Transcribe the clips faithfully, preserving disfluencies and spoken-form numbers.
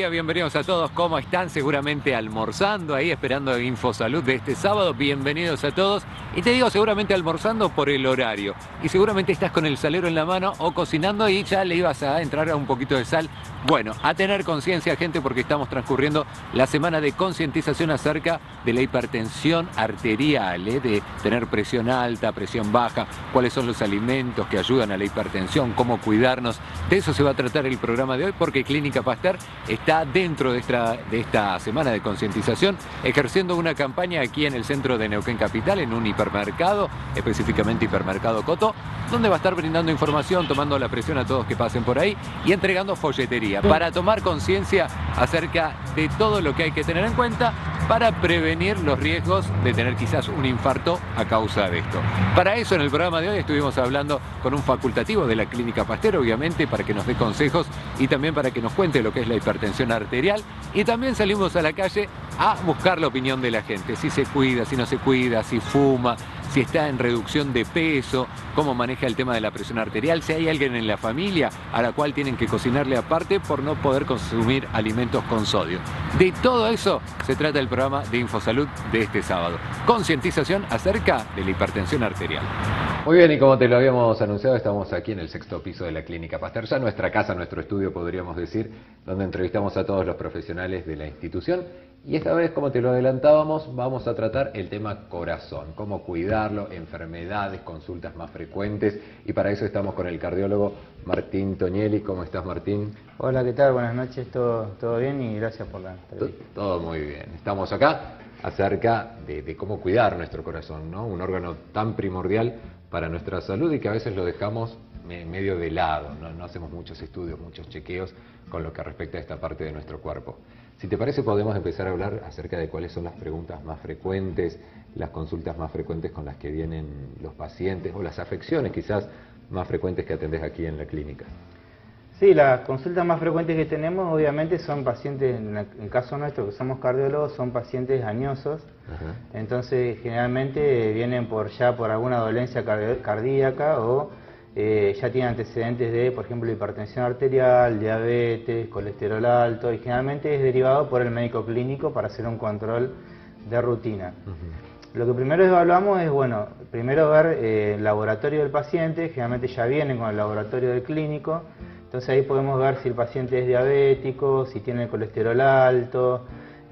día, bienvenidos a todos. ¿Cómo están? Seguramente almorzando ahí, esperando InfoSalud de este sábado. Bienvenidos a todos. Y te digo seguramente almorzando por el horario. Y seguramente estás con el salero en la mano o cocinando y ya le ibas a entrar a un poquito de sal. Bueno, a tener conciencia, gente, porque estamos transcurriendo la semana de concientización acerca de la hipertensión arterial, ¿eh? De tener presión alta, presión baja, cuáles son los alimentos que ayudan a la hipertensión, cómo cuidarnos. De eso se va a tratar el programa de hoy, porque Clínica Pasteur está dentro de esta, de esta semana de concientización, ejerciendo una campaña aquí en el centro de Neuquén Capital, en un hipermercado, específicamente Hipermercado Coto, donde va a estar brindando información, tomando la presión a todos que pasen por ahí y entregando folletería para tomar conciencia acerca de todo lo que hay que tener en cuenta para prevenir los riesgos de tener quizás un infarto a causa de esto. Para eso, en el programa de hoy estuvimos hablando con un facultativo de la Clínica Pasteur, obviamente, para que nos dé consejos y también para que nos cuente lo que es la hipertensión arterial. Y también salimos a la calle a buscar la opinión de la gente, si se cuida, si no se cuida, si fuma, si está en reducción de peso, cómo maneja el tema de la presión arterial, si hay alguien en la familia a la cual tienen que cocinarle aparte por no poder consumir alimentos con sodio. De todo eso se trata el programa de InfoSalud de este sábado. Concientización acerca de la hipertensión arterial. Muy bien, y como te lo habíamos anunciado, estamos aquí en el sexto piso de la Clínica Pasteur, ya nuestra casa, nuestro estudio, podríamos decir, donde entrevistamos a todos los profesionales de la institución. Y esta vez, como te lo adelantábamos, vamos a tratar el tema corazón, cómo cuidarlo, enfermedades, consultas más frecuentes. Y para eso estamos con el cardiólogo Martín Toñelli. ¿Cómo estás, Martín? Hola, ¿qué tal? Buenas noches, todo, todo bien y gracias por la entrevista. Todo muy bien. Estamos acá acerca de, de cómo cuidar nuestro corazón, ¿no? Un órgano tan primordial para nuestra salud y que a veces lo dejamos medio de lado, ¿no? No hacemos muchos estudios, muchos chequeos con lo que respecta a esta parte de nuestro cuerpo. Si te parece, podemos empezar a hablar acerca de cuáles son las preguntas más frecuentes, las consultas más frecuentes con las que vienen los pacientes o las afecciones quizás más frecuentes que atendés aquí en la clínica. Sí, las consultas más frecuentes que tenemos obviamente son pacientes, en el caso nuestro que somos cardiólogos, son pacientes añosos. Ajá. Entonces generalmente vienen por ya por alguna dolencia cardíaca o eh, ya tienen antecedentes de, por ejemplo, hipertensión arterial, diabetes, colesterol alto, y generalmente es derivado por el médico clínico para hacer un control de rutina. Uh-huh. Lo que primero evaluamos es, bueno, primero ver eh, el laboratorio del paciente, generalmente ya vienen con el laboratorio del clínico. Entonces ahí podemos ver si el paciente es diabético, si tiene el colesterol alto,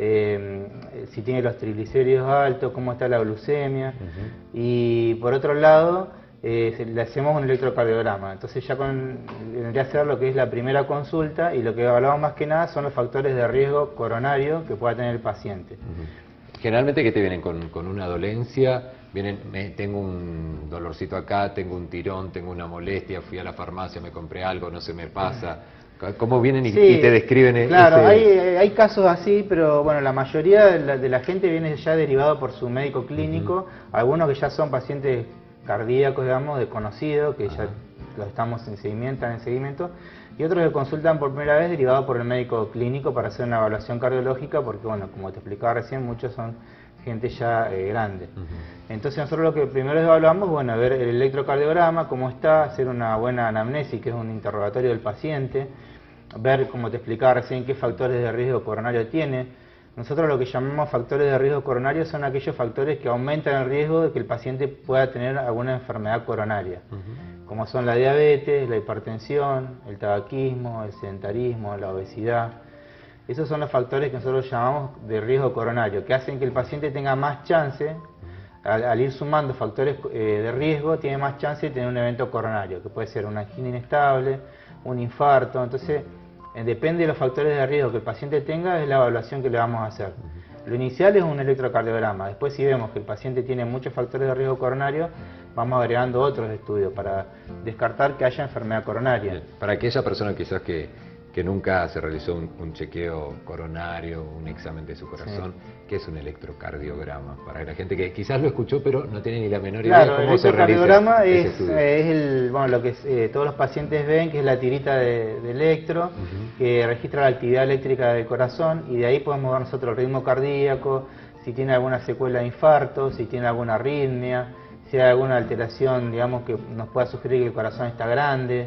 eh, si tiene los triglicéridos altos, cómo está la glucemia. Uh-huh. Y por otro lado, eh, le hacemos un electrocardiograma. Entonces ya con, vendría a ser lo que es la primera consulta y lo que evaluamos más que nada son los factores de riesgo coronario que pueda tener el paciente. Uh-huh. Generalmente, ¿qué te vienen? ¿Con, con una dolencia? Vienen, me, tengo un dolorcito acá, tengo un tirón, tengo una molestia, fui a la farmacia, me compré algo, no se me pasa. ¿Cómo vienen y, sí, y te describen? Claro, ese... hay, hay casos así, pero bueno, la mayoría de la, de la gente viene ya derivado por su médico clínico, uh-huh. Algunos que ya son pacientes cardíacos, digamos, desconocidos, que uh-huh. Ya los estamos en seguimiento, en seguimiento, y otros que consultan por primera vez derivados por el médico clínico para hacer una evaluación cardiológica, porque bueno, como te explicaba recién, muchos son gente ya eh, grande. Uh-huh. Entonces nosotros lo que primero evaluamos, bueno, ver el electrocardiograma, cómo está, hacer una buena anamnesis, que es un interrogatorio del paciente, ver, como te explicaba recién, qué factores de riesgo coronario tiene. Nosotros lo que llamamos factores de riesgo coronario son aquellos factores que aumentan el riesgo de que el paciente pueda tener alguna enfermedad coronaria, uh-huh. Como son la diabetes, la hipertensión, el tabaquismo, el sedentarismo, la obesidad. Esos son los factores que nosotros llamamos de riesgo coronario, que hacen que el paciente tenga más chance, al, al ir sumando factores eh, de riesgo, tiene más chance de tener un evento coronario, que puede ser una angina inestable, un infarto. Entonces, eh, depende de los factores de riesgo que el paciente tenga, es la evaluación que le vamos a hacer. Lo inicial es un electrocardiograma. Después, si vemos que el paciente tiene muchos factores de riesgo coronario, vamos agregando otros estudios para descartar que haya enfermedad coronaria. Para aquella persona quizás que... que nunca se realizó un, un chequeo coronario, un examen de su corazón, sí. ¿Qué es un electrocardiograma? Para la gente que quizás lo escuchó, pero no tiene ni la menor idea claro, de cómo se realiza electrocardiograma ese es, estudio. es el, bueno, lo que eh, todos los pacientes ven, que es la tirita de, de electro, uh-huh. Que registra la actividad eléctrica del corazón, y de ahí podemos ver nosotros el ritmo cardíaco, si tiene alguna secuela de infarto, si tiene alguna arritmia, si hay alguna alteración, digamos, que nos pueda sugerir que el corazón está grande.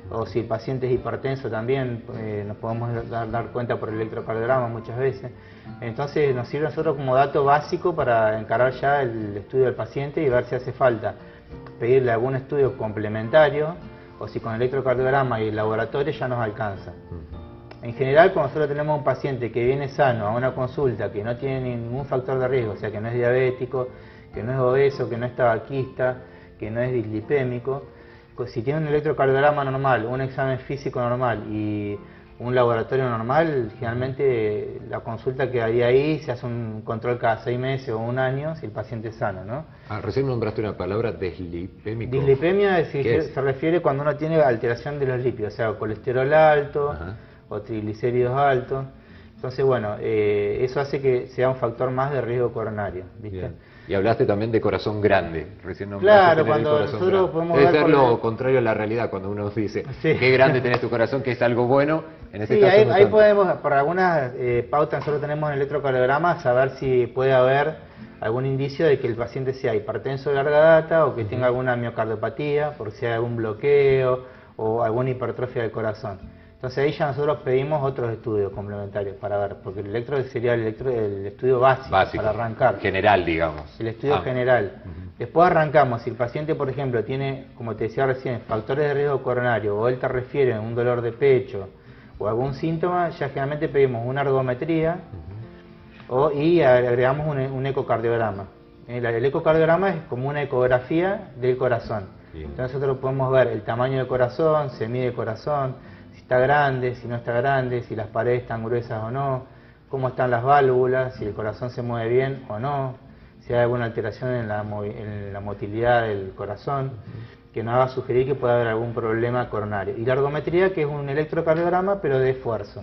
o si el paciente es hipertenso también, eh, nos podemos dar, dar cuenta por el electrocardiograma muchas veces. Entonces nos sirve a nosotros como dato básico para encarar ya el estudio del paciente y ver si hace falta pedirle algún estudio complementario o si con el electrocardiograma y el laboratorio ya nos alcanza. En general, cuando nosotros tenemos un paciente que viene sano a una consulta, que no tiene ningún factor de riesgo, o sea que no es diabético, que no es obeso, que no es tabaquista, que no es dislipémico, pues si tiene un electrocardiograma normal, un examen físico normal y un laboratorio normal, generalmente la consulta quedaría ahí, se hace un control cada seis meses o un año si el paciente es sano, ¿no? Ah, recién nombraste una palabra, dislipémico. Dislipemia es, se, es? se refiere cuando uno tiene alteración de los lípidos, o sea, colesterol alto, ajá, o triglicéridos altos. Entonces, bueno, eh, eso hace que sea un factor más de riesgo coronario, ¿viste? Bien. Y hablaste también de corazón grande, recién claro, cuando nosotros grande. podemos Debe ver ser lo el... contrario a la realidad, cuando uno dice, sí, qué grande tenés tu corazón, que es algo bueno, en este sí, caso ahí, no ahí tanto. podemos, por algunas eh, pautas nosotros tenemos en el electrocardiograma, saber si puede haber algún indicio de que el paciente sea hipertenso de larga data o que uh-huh. tenga alguna miocardiopatía, por si hay algún bloqueo o alguna hipertrofia del corazón. Entonces ahí ya nosotros pedimos otros estudios complementarios para ver, porque el electro sería el, electro, el estudio básico, básico, para arrancar. General, digamos. El estudio ah. general. Uh-huh. Después arrancamos, si el paciente, por ejemplo, tiene, como te decía recién, factores de riesgo coronario, o él te refiere a un dolor de pecho, o algún síntoma, ya generalmente pedimos una ergometría, uh-huh. o, y agregamos un, un ecocardiograma. El, el ecocardiograma es como una ecografía del corazón. Bien. Entonces nosotros podemos ver el tamaño del corazón, se mide el corazón, está grande, si no está grande, si las paredes están gruesas o no, cómo están las válvulas, si el corazón se mueve bien o no, si hay alguna alteración en la, en la motilidad del corazón, que nos va a sugerir que puede haber algún problema coronario. Y la ergometría, que es un electrocardiograma, pero de esfuerzo.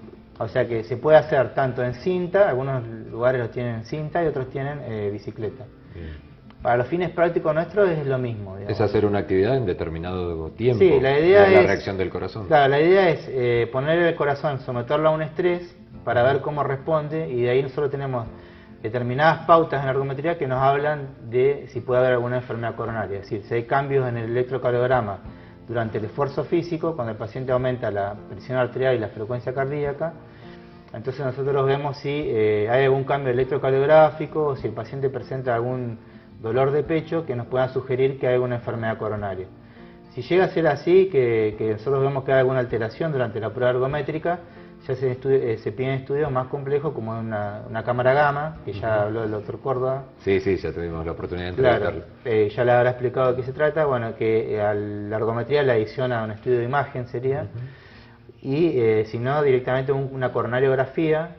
O sea que se puede hacer tanto en cinta, algunos lugares lo tienen en cinta y otros tienen eh, bicicleta. Bien. Para los fines prácticos nuestros es lo mismo. Digamos. Es hacer una actividad en determinado tiempo. Sí, la idea es la reacción del corazón. Claro, la idea es eh, poner el corazón, someterlo a un estrés para ver cómo responde y de ahí nosotros tenemos determinadas pautas en la ergometría que nos hablan de si puede haber alguna enfermedad coronaria. Es decir, si hay cambios en el electrocardiograma durante el esfuerzo físico, cuando el paciente aumenta la presión arterial y la frecuencia cardíaca, entonces nosotros vemos si eh, hay algún cambio electrocardiográfico o si el paciente presenta algún dolor de pecho que nos puedan sugerir que hay alguna enfermedad coronaria. Si llega a ser así, que, que nosotros vemos que hay alguna alteración durante la prueba ergométrica, ya se, eh, se piden estudios más complejos como una, una cámara gamma, que ya uh-huh. habló el doctor Córdoba. Sí, sí, ya tuvimos la oportunidad de entrevistarlo. Claro, eh, ya le habrá explicado de qué se trata, bueno, que eh, a la ergometría le adiciona un estudio de imagen sería, uh-huh. y eh, si no, directamente un, una coronariografía,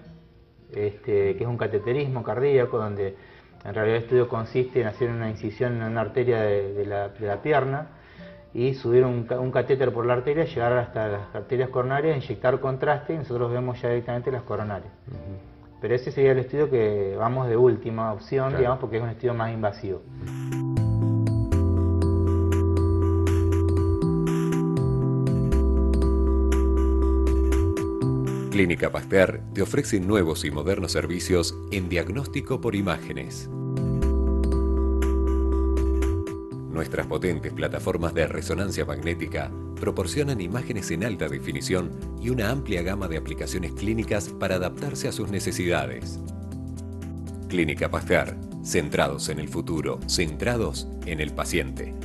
este, que es un cateterismo cardíaco, donde en realidad el estudio consiste en hacer una incisión en una arteria de, de, la, de la pierna y subir un, un catéter por la arteria, llegar hasta las arterias coronarias, inyectar contraste y nosotros vemos ya directamente las coronarias. Uh-huh. Pero ese sería el estudio que vamos de última opción, claro. digamos, porque es un estudio más invasivo. Clínica Pasteur te ofrece nuevos y modernos servicios en diagnóstico por imágenes. Nuestras potentes plataformas de resonancia magnética proporcionan imágenes en alta definición y una amplia gama de aplicaciones clínicas para adaptarse a sus necesidades. Clínica Pasteur, centrados en el futuro, centrados en el paciente.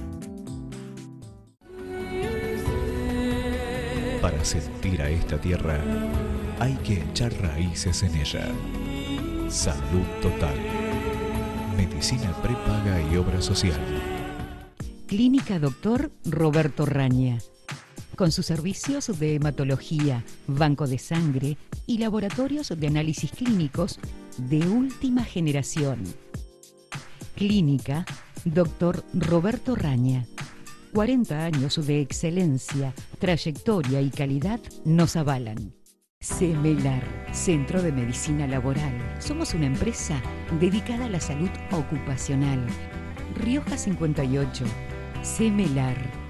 Para sentir a esta tierra, hay que echar raíces en ella. Salud Total. Medicina prepaga y obra social. Clínica Doctor Roberto Raña. Con sus servicios de hematología, banco de sangre y laboratorios de análisis clínicos de última generación. Clínica Doctor Roberto Raña. cuarenta años de excelencia, trayectoria y calidad nos avalan. Semelar, Centro de Medicina Laboral. Somos una empresa dedicada a la salud ocupacional. Rioja cincuenta y ocho. Semelar.